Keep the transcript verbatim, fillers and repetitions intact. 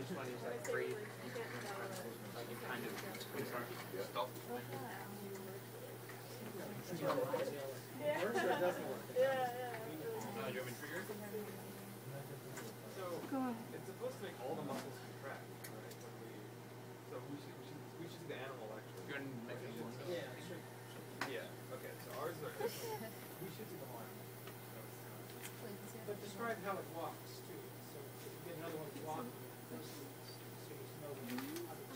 this one is like free. Like you kind of stop. Yeah. Works or doesn't work? Yeah, yeah. Uh, do you want me to trigger? So it's supposed to make all the muscles contract, right? When we, so we should, we should we should see the animal actually. You want to make it more? Yeah, sure. Yeah. Okay. So ours are. We should see the whole animal. But describe how it walks too. So if you get another one walking, so you know how to